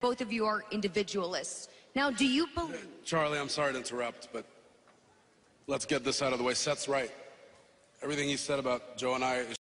both of you are individualists. Now, do you believe... Charlie, I'm sorry to interrupt, but let's get this out of the way. Seth's right. Everything he said about Joe and I is